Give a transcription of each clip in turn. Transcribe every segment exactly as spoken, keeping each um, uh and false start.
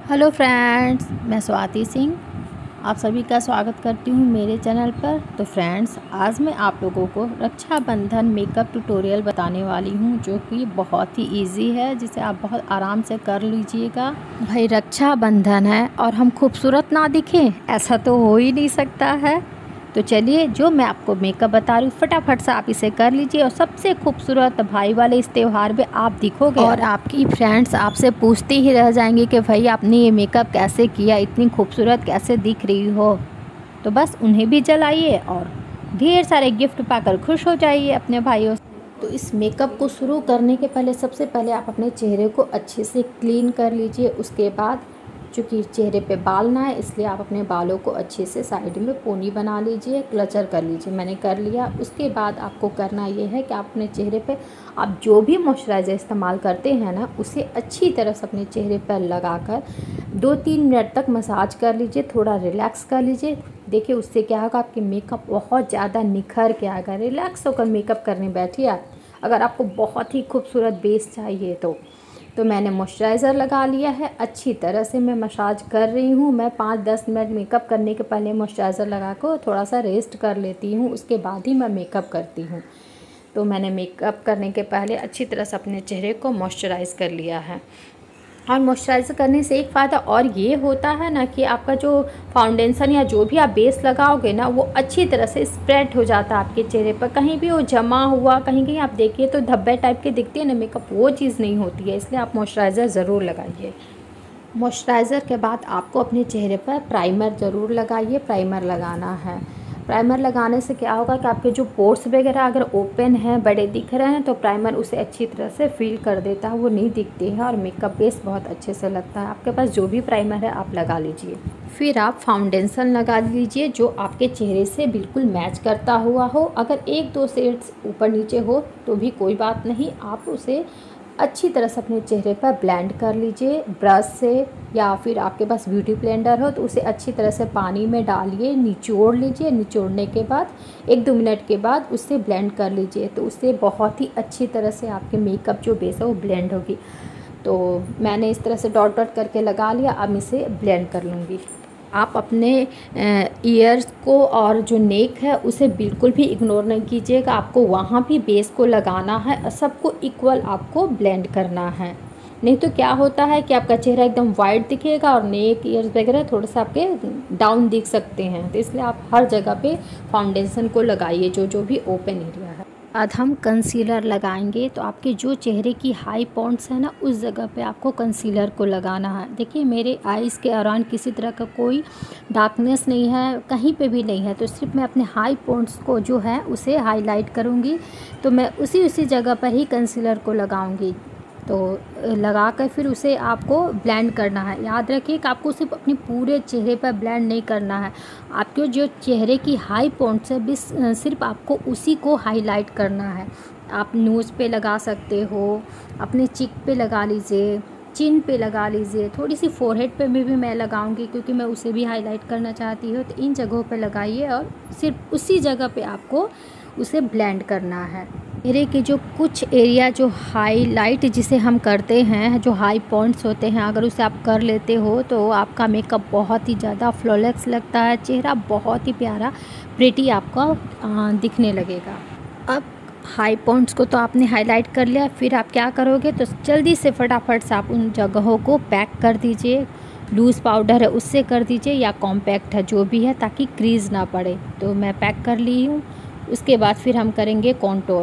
Hello friends, मैं स्वाति सिंह आप सभी का स्वागत करती हूँ मेरे चैनल पर। तो फ्रेंड्स, आज मैं आप लोगों को रक्षाबंधन मेकअप ट्यूटोरियल बताने वाली हूँ, जो कि बहुत ही इजी है, जिसे आप बहुत आराम से कर लीजिएगा। भाई, रक्षाबंधन है और हम खूबसूरत ना दिखें, ऐसा तो हो ही नहीं सकता है। तो चलिए, जो मैं आपको मेकअप बता रही हूँ फटाफट से आप इसे कर लीजिए और सबसे खूबसूरत भाई वाले इस त्यौहार पे आप दिखोगे और आपकी फ्रेंड्स आपसे पूछते ही रह जाएंगे कि भाई आपने ये मेकअप कैसे किया, इतनी खूबसूरत कैसे दिख रही हो। तो बस उन्हें भी जलाइए और ढेर सारे गिफ्ट पाकर खुश हो जाइए अपने भाइयों से। तो इस मेकअप को शुरू करने के पहले सबसे पहले आप अपने चेहरे को अच्छे से क्लीन कर लीजिए। उसके बाद चूँकि चेहरे पे बाल ना है, इसलिए आप अपने बालों को अच्छे से साइड में पोनी बना लीजिए, क्लचर कर लीजिए। मैंने कर लिया। उसके बाद आपको करना ये है कि आप अपने चेहरे पे आप जो भी मॉइस्चराइज़र इस्तेमाल करते हैं ना, उसे अच्छी तरह से अपने चेहरे पर लगाकर दो तीन मिनट तक मसाज कर लीजिए, थोड़ा रिलैक्स कर लीजिए। देखिए, उससे क्या होगा, आपके मेकअप बहुत ज़्यादा निखर के आएगा। रिलैक्स होकर मेकअप करने बैठिए आप, अगर आपको बहुत ही खूबसूरत बेस चाहिए तो। तो मैंने मॉइस्चराइज़र लगा लिया है, अच्छी तरह से मैं मसाज कर रही हूँ। मैं पाँच दस मिनट मेकअप करने के पहले मॉइस्चराइज़र लगा कर थोड़ा सा रेस्ट कर लेती हूँ, उसके बाद ही मैं मेकअप करती हूँ। तो मैंने मेकअप करने के पहले अच्छी तरह से अपने चेहरे को मॉइस्चराइज़ कर लिया है। और मॉइस्चराइज़र करने से एक फ़ायदा और ये होता है ना कि आपका जो फाउंडेशन या जो भी आप बेस लगाओगे ना, वो अच्छी तरह से स्प्रेड हो जाता है आपके चेहरे पर। कहीं भी वो जमा हुआ, कहीं कहीं आप देखिए तो धब्बे टाइप के दिखते हैं ना मेकअप, वो चीज़ नहीं होती है। इसलिए आप मॉइस्चराइज़र ज़रूर लगाइए। मॉइस्चराइज़र के बाद आपको अपने चेहरे पर प्राइमर ज़रूर लगाइए। प्राइमर लगाना है। प्राइमर लगाने से क्या होगा कि आपके जो पोर्स वगैरह अगर ओपन हैं, बड़े दिख रहे हैं, तो प्राइमर उसे अच्छी तरह से फिल कर देता है, वो नहीं दिखती है और मेकअप बेस बहुत अच्छे से लगता है। आपके पास जो भी प्राइमर है आप लगा लीजिए। फिर आप फाउंडेशन लगा लीजिए जो आपके चेहरे से बिल्कुल मैच करता हुआ हो। अगर एक दो शेड्स ऊपर नीचे हो तो भी कोई बात नहीं, आप उसे अच्छी तरह से अपने चेहरे पर ब्लेंड कर लीजिए ब्रश से, या फिर आपके पास ब्यूटी ब्लेंडर हो तो उसे अच्छी तरह से पानी में डालिए, निचोड़ लीजिए। निचोड़ने के बाद एक दो मिनट के बाद उससे ब्लेंड कर लीजिए, तो उससे बहुत ही अच्छी तरह से आपके मेकअप जो बेस है वो ब्लेंड होगी। तो मैंने इस तरह से डॉट डॉट करके लगा लिया, अब इसे ब्लेंड कर लूँगी। आप अपने ईयर्स को और जो नेक है उसे बिल्कुल भी इग्नोर नहीं कीजिएगा। आपको वहाँ भी बेस को लगाना है और सबको इक्वल आपको ब्लेंड करना है। नहीं तो क्या होता है कि आपका चेहरा एकदम वाइट दिखेगा और नेक ईयर्स वगैरह थोड़ा सा आपके डाउन दिख सकते हैं। तो इसलिए आप हर जगह पे फाउंडेशन को लगाइए, जो जो भी ओपन एरिया है। आज हम कंसीलर लगाएंगे, तो आपके जो चेहरे की हाई पॉइंट्स है ना, उस जगह पे आपको कंसीलर को लगाना है। देखिए, मेरे आईज़ के अराउंड किसी तरह का कोई डार्कनेस नहीं है, कहीं पे भी नहीं है, तो सिर्फ मैं अपने हाई पॉइंट्स को जो है उसे हाईलाइट करूँगी। तो मैं उसी उसी जगह पर ही कंसीलर को लगाऊँगी। तो लगा कर फिर उसे आपको ब्लेंड करना है। याद रखिए कि आपको सिर्फ अपने पूरे चेहरे पर ब्लेंड नहीं करना है, आपके जो चेहरे की हाई पॉइंट्स है बिस सिर्फ आपको उसी को हाईलाइट करना है। आप नोज़ पे लगा सकते हो, अपने चिक पे लगा लीजिए, चिन पे लगा लीजिए, थोड़ी सी फोरहेड पे में भी मैं लगाऊंगी क्योंकि मैं उसे भी हाईलाइट करना चाहती हूँ। तो इन जगहों पे लगाइए और सिर्फ उसी जगह पे आपको उसे ब्लेंड करना है। चेहरे के जो कुछ एरिया जो हाईलाइट जिसे हम करते हैं, जो हाई पॉइंट्स होते हैं, अगर उसे आप कर लेते हो तो आपका मेकअप बहुत ही ज़्यादा फ्लॉलेस लगता है, चेहरा बहुत ही प्यारा प्रिटी आपका दिखने लगेगा। अब हाई पॉइंट्स को तो आपने हाईलाइट कर लिया, फिर आप क्या करोगे तो जल्दी से फटाफट से आप उन जगहों को पैक कर दीजिए। लूज़ पाउडर है उससे कर दीजिए या कॉम्पैक्ट है जो भी है, ताकि क्रीज ना पड़े। तो मैं पैक कर ली हूँ। उसके बाद फिर हम करेंगे कॉन्टोर।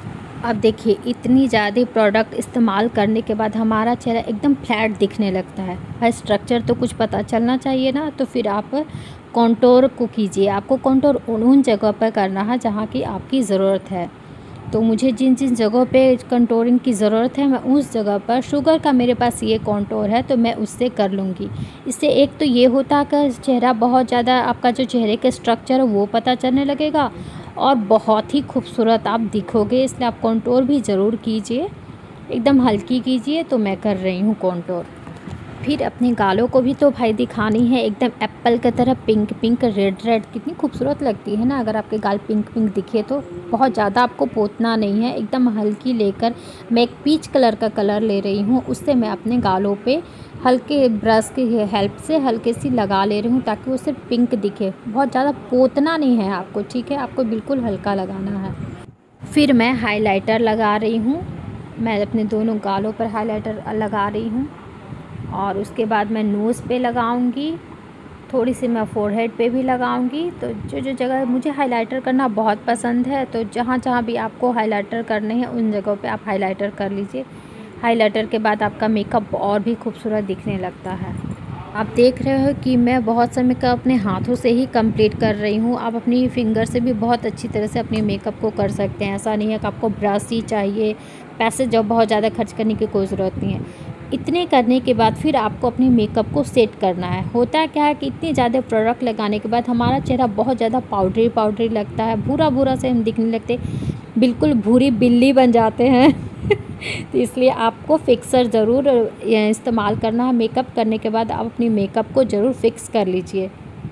अब देखिए, इतनी ज़्यादा प्रोडक्ट इस्तेमाल करने के बाद हमारा चेहरा एकदम फ्लैट दिखने लगता है। भाई, स्ट्रक्चर तो कुछ पता चलना चाहिए ना, तो फिर आप कॉन्टोर को कीजिए। आपको कॉन्टोर उन जगह पर करना है जहाँ की आपकी ज़रूरत है। तो मुझे जिन जिन जगहों पे कंटोरिंग की ज़रूरत है, मैं उस जगह पर शुगर का मेरे पास ये कॉन्टोर है तो मैं उससे कर लूँगी। इससे एक तो ये होता है कि चेहरा बहुत ज़्यादा, आपका जो चेहरे का स्ट्रक्चर है वो पता चलने लगेगा और बहुत ही खूबसूरत आप दिखोगे। इसलिए आप कॉन्टोर भी ज़रूर कीजिए, एकदम हल्की कीजिए। तो मैं कर रही हूँ कॉन्टोर। फिर अपने गालों को भी तो भाई दिखानी है, एकदम एप्पल की तरह पिंक पिंक रेड रेड, कितनी खूबसूरत लगती है ना अगर आपके गाल पिंक पिंक दिखे तो। बहुत ज़्यादा आपको पोतना नहीं है, एकदम हल्की लेकर मैं एक पीच कलर का कलर ले रही हूँ, उससे मैं अपने गालों पे हल्के ब्रश की हेल्प से हल्के सी लगा ले रही हूँ ताकि वो सिर्फ पिंक दिखे। बहुत ज़्यादा पोतना नहीं है आपको, ठीक है, आपको बिल्कुल हल्का लगाना है। फिर मैं हाइलाइटर लगा रही हूँ, मैं अपने दोनों गालों पर हाइलाइटर लगा रही हूँ और उसके बाद मैं नोज़ पे लगाऊंगी, थोड़ी सी मैं फोरहेड पे भी लगाऊंगी। तो जो जो जगह मुझे हाइलाइटर करना बहुत पसंद है, तो जहाँ जहाँ भी आपको हाइलाइटर करने हैं उन जगहों पे आप हाइलाइटर कर लीजिए। हाइलाइटर के बाद आपका मेकअप और भी खूबसूरत दिखने लगता है। आप देख रहे हो कि मैं बहुत से मेकअप अपने हाथों से ही कंप्लीट कर रही हूँ। आप अपनी फिंगर से भी बहुत अच्छी तरह से अपने मेकअप को कर सकते हैं। ऐसा नहीं है कि आपको ब्रश ही चाहिए, पैसे जब बहुत ज़्यादा खर्च करने की कोई ज़रूरत नहीं है। इतने करने के बाद फिर आपको अपनी मेकअप को सेट करना है। होता क्या है कि इतने ज़्यादा प्रोडक्ट लगाने के बाद हमारा चेहरा बहुत ज़्यादा पाउडरी पाउडरी लगता है, भूरा भूरा से हम दिखने लगते, बिल्कुल भूरी बिल्ली बन जाते हैं तो इसलिए आपको फिक्सर ज़रूर इस्तेमाल करना है। मेकअप करने के बाद आप अपनी मेकअप को ज़रूर फिक्स कर लीजिए।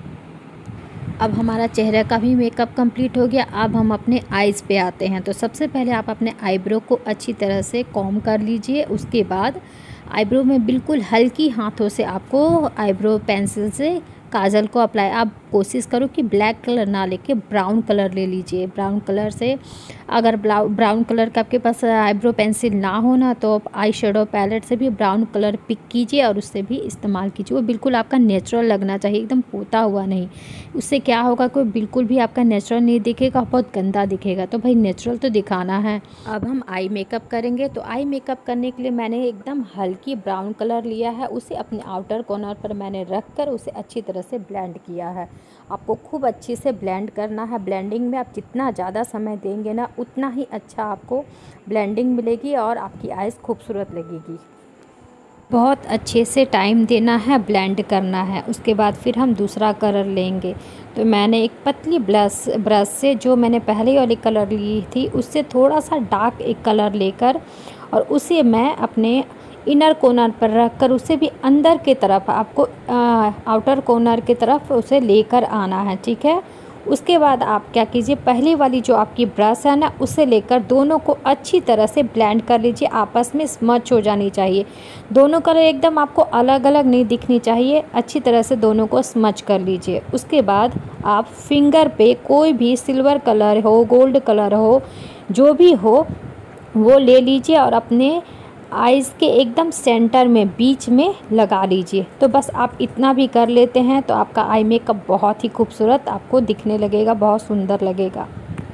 अब हमारा चेहरे का भी मेकअप कंप्लीट हो गया। अब हम अपने आइज़ पे आते हैं। तो सबसे पहले आप अपने आईब्रो को अच्छी तरह से कॉम्ब कर लीजिए। उसके बाद आईब्रो में बिल्कुल हल्की हाथों से आपको आईब्रो पेंसिल से काजल को अप्लाई, आप कोशिश करो कि ब्लैक कलर ना लेके ब्राउन कलर ले लीजिए। ब्राउन कलर से, अगर ब्राउन कलर का आपके पास आईब्रो पेंसिल ना हो ना, तो आप आई शेडो पैलेट से भी ब्राउन कलर पिक कीजिए और उससे भी इस्तेमाल कीजिए। वो बिल्कुल आपका नेचुरल लगना चाहिए, एकदम पोता हुआ नहीं। उससे क्या होगा, कोई बिल्कुल भी आपका नेचुरल नहीं दिखेगा, बहुत गंदा दिखेगा। तो भाई नेचुरल तो दिखाना है। अब हम आई मेकअप करेंगे। तो आई मेकअप करने के लिए मैंने एकदम हल्की ब्राउन कलर लिया है, उसे अपने आउटर कॉर्नर पर मैंने रख कर उसे अच्छी तरह से ब्लेंड किया है। आपको खूब अच्छे से ब्लेंड करना है। ब्लेंडिंग में आप जितना ज़्यादा समय देंगे ना, उतना ही अच्छा आपको ब्लेंडिंग मिलेगी और आपकी आइज़ खूबसूरत लगेगी। बहुत अच्छे से टाइम देना है, ब्लेंड करना है। उसके बाद फिर हम दूसरा कलर लेंगे। तो मैंने एक पतली ब्रश ब्रश से, जो मैंने पहले वाली कलर ली थी उससे थोड़ा सा डार्क एक कलर लेकर और उसे मैं अपने इनर कॉर्नर पर रख कर उसे भी अंदर की तरफ, आपको आउटर कॉर्नर की तरफ उसे लेकर आना है, ठीक है। उसके बाद आप क्या कीजिए, पहली वाली जो आपकी ब्रश है ना, उसे लेकर दोनों को अच्छी तरह से ब्लेंड कर लीजिए। आपस में स्मच हो जानी चाहिए। दोनों कलर एकदम आपको अलग अलग नहीं दिखनी चाहिए, अच्छी तरह से दोनों को स्मच कर लीजिए। उसके बाद आप फिंगर पे कोई भी सिल्वर कलर हो, गोल्ड कलर हो, जो भी हो वो ले लीजिए और अपने आइज़ के एकदम सेंटर में, बीच में लगा लीजिए। तो बस आप इतना भी कर लेते हैं तो आपका आई मेकअप बहुत ही खूबसूरत आपको दिखने लगेगा, बहुत सुंदर लगेगा।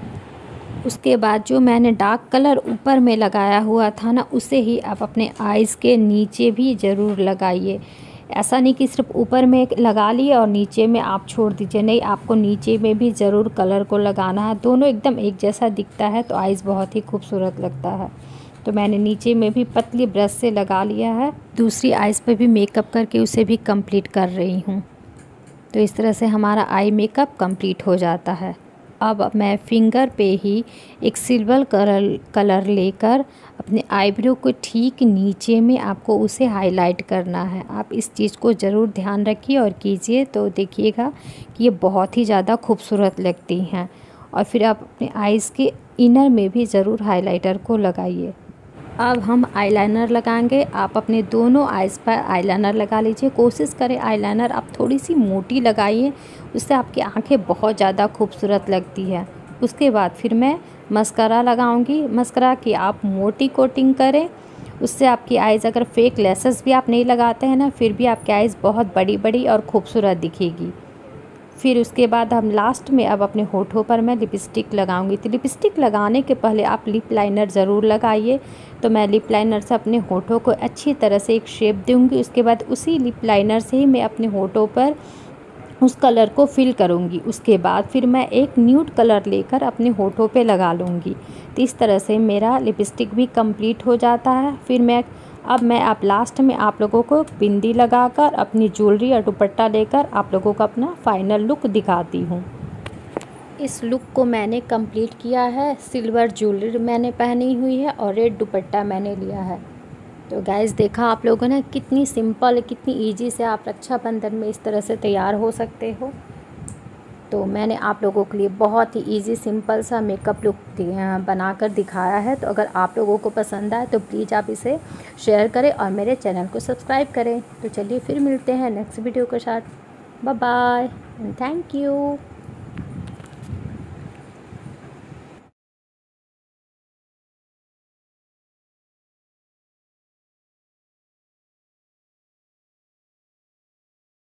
उसके बाद जो मैंने डार्क कलर ऊपर में लगाया हुआ था ना, उसे ही आप अपने आइज़ के नीचे भी ज़रूर लगाइए। ऐसा नहीं कि सिर्फ ऊपर में लगा लिए और नीचे में आप छोड़ दीजिए, नहीं, आपको नीचे में भी ज़रूर कलर को लगाना है। दोनों एकदम एक जैसा दिखता है तो आइज़ बहुत ही खूबसूरत लगता है। तो मैंने नीचे में भी पतली ब्रश से लगा लिया है। दूसरी आइज़ पर भी मेकअप करके उसे भी कंप्लीट कर रही हूँ। तो इस तरह से हमारा आई मेकअप कंप्लीट हो जाता है। अब मैं फिंगर पे ही एक सिल्वर कलर कलर लेकर अपने आईब्रो को ठीक नीचे में आपको उसे हाईलाइट करना है। आप इस चीज़ को ज़रूर ध्यान रखिए और कीजिए, तो देखिएगा कि ये बहुत ही ज़्यादा खूबसूरत लगती हैं। और फिर आप अपने आइज़ के इनर में भी ज़रूर हाइलाइटर को लगाइए। अब हम आईलाइनर लगाएंगे। आप अपने दोनों आइज़ पर आईलाइनर लगा लीजिए। कोशिश करें आईलाइनर आप थोड़ी सी मोटी लगाइए, उससे आपकी आंखें बहुत ज़्यादा खूबसूरत लगती है। उसके बाद फिर मैं मस्करा लगाऊंगी। मस्करा की आप मोटी कोटिंग करें, उससे आपकी आइज़, अगर फेक लेसेस भी आप नहीं लगाते हैं ना, फिर भी आपकी आइज़ बहुत बड़ी बड़ी और खूबसूरत दिखेगी। फिर उसके बाद हम लास्ट में अब अपने होठों पर मैं लिपस्टिक लगाऊंगी। तो लिपस्टिक लगाने के पहले आप लिप लाइनर ज़रूर लगाइए। तो मैं लिप लाइनर से अपने होठों को अच्छी तरह से एक शेप दूंगी। उसके बाद उसी लिप लाइनर से ही मैं अपने होठों पर उस कलर को फिल करूंगी। उसके बाद फिर मैं एक न्यूड कलर लेकर अपने होठों पे लगा लूँगी। तो इस तरह से मेरा लिपस्टिक भी कंप्लीट हो जाता है। फिर मैं अब मैं आप लास्ट में आप लोगों को बिंदी लगाकर, अपनी ज्वेलरी और दुपट्टा लेकर आप लोगों को अपना फाइनल लुक दिखाती हूँ। इस लुक को मैंने कंप्लीट किया है। सिल्वर ज्वेलरी मैंने पहनी हुई है और रेड दुपट्टा मैंने लिया है। तो गाइस देखा आप लोगों ने कितनी सिंपल कितनी इजी से आप रक्षाबंधन में इस तरह से तैयार हो सकते हो। तो मैंने आप लोगों के लिए बहुत ही इजी सिंपल सा मेकअप लुक बनाकर दिखाया है। तो अगर आप लोगों को पसंद आए तो प्लीज़ आप इसे शेयर करें और मेरे चैनल को सब्सक्राइब करें। तो चलिए फिर मिलते हैं नेक्स्ट वीडियो के साथ। Bye bye and thank you.